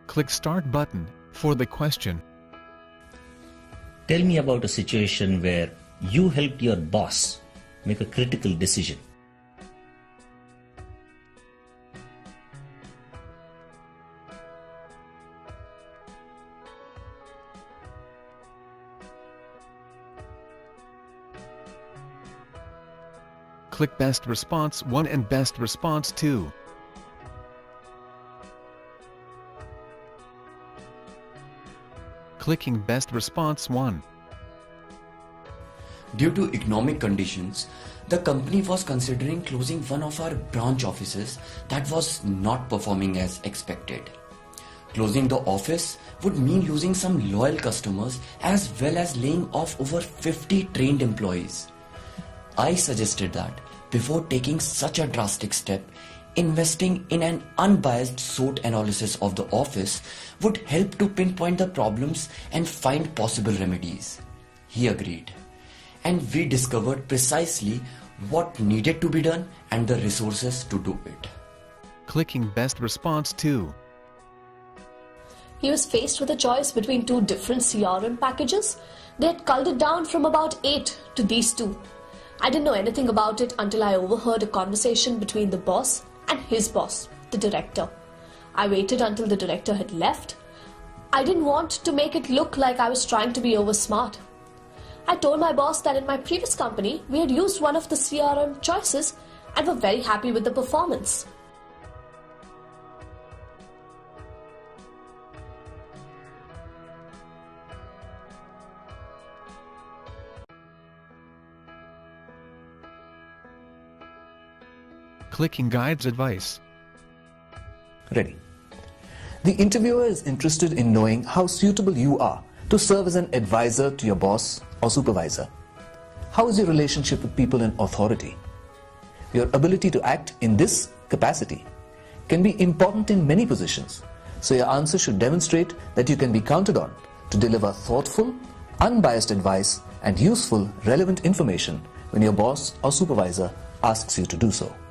Click Start button for the question. Tell me about a situation where you helped your boss make a critical decision. Click Best Response 1 and Best Response 2. Clicking Best Response 1. Due to economic conditions, the company was considering closing one of our branch offices that was not performing as expected. Closing the office would mean losing some loyal customers as well as laying off over 50 trained employees. I suggested that before taking such a drastic step, investing in an unbiased SWOT analysis of the office would help to pinpoint the problems and find possible remedies. He agreed, and we discovered precisely what needed to be done and the resources to do it. Clicking Best Response 2. He was faced with a choice between two different CRM packages. They had culled it down from about 8 to these two. I didn't know anything about it until I overheard a conversation between the boss and his boss, the director. I waited until the director had left. I didn't want to make it look like I was trying to be over smart. I told my boss that in my previous company, we had used one of the CRM choices and were very happy with the performance. Clicking Guide's advice. Ready. The interviewer is interested in knowing how suitable you are to serve as an advisor to your boss or supervisor. How is your relationship with people in authority? Your ability to act in this capacity can be important in many positions, so your answer should demonstrate that you can be counted on to deliver thoughtful, unbiased advice and useful, relevant information when your boss or supervisor asks you to do so.